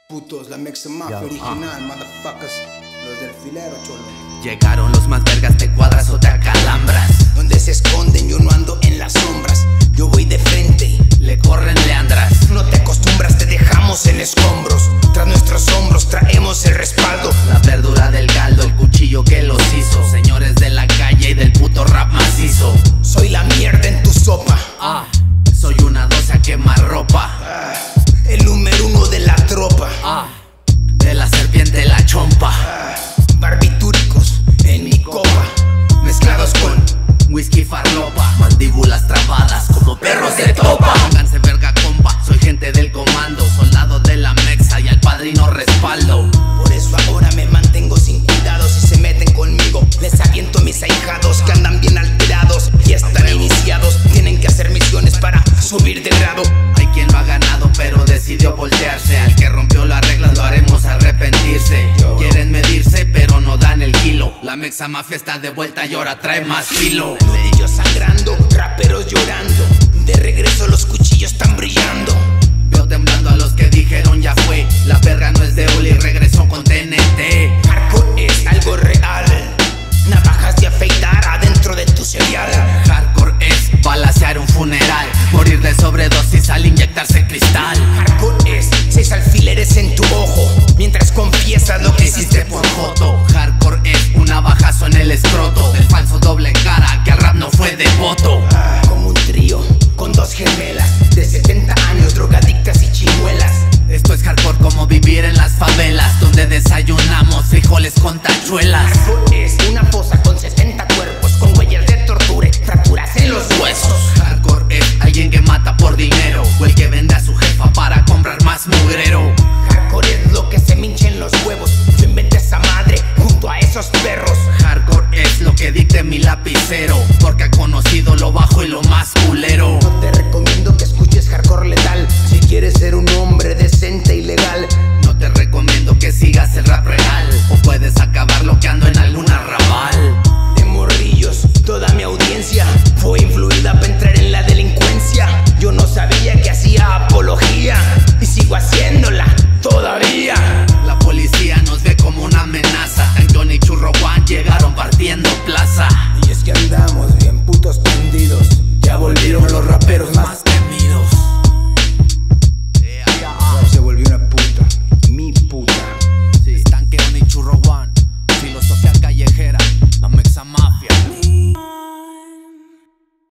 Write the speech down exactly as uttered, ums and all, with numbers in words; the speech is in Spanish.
Putos, la Mexa Mafia original, ah. Motherfuckers, los del filero, cholo. Llegaron los más vergas, te cuadras o te acalambras. Donde se esconden, yo no ando en las sombras. Yo voy de frente, le corren leandras. No te acostumbras, te dejamos en escombros. Tras nuestros hombros traemos el respaldo. La verdura del caldo, el cuchillo que los hizo. Señores de la calle y del puto rap macizo. Soy la mierda en tu sopa. Ah, soy una dosa quemarropa. Ah, el número uno de la tropa. Ah, de la serpiente la chompa. Ah, barbitúricos en mi copa, mezclados con whisky farlopa. Mandíbulas trabadas como perros de topa. Pónganse verga compa, soy gente del comando. Soldado de la Mexa y al padrino respaldo. Por eso ahora me mantengo sin cuidado. Si se meten conmigo, les aviento mis ahijados que andan bien alterados y están iniciados. Tienen que hacer misiones para subir de grado. Hay quien lo ha ganado pero decidió voltearse. Al que rompió las reglas lo haremos arrepentirse. Quieren medirse pero no dan el kilo. La Mexa Mafia está de vuelta y ahora trae más filo. Ellos sangrando, raperos llorando. De regreso los cuchillos están brillando. Veo temblando a los que dijeron ya fue. La verga no es de Uli, regresó con T N T. Hardcore es algo real. Navajas de afeitar adentro de tu cereal. Hardcore es balacear un funeral. Morir de sobredosis al inyectarse cristal. Hardcore es seis alfileres en tu ojo mientras confiesas lo que hiciste por joto. Hardcore es un navajazo en el escroto del falso doble cara que al rap no fue devoto. Ah, como un trío con dos gemelas de setenta años, drogadictas y chimuelas. Esto es hardcore como vivir en las favelas, donde desayunamos frijoles con tachuelas. Hardcore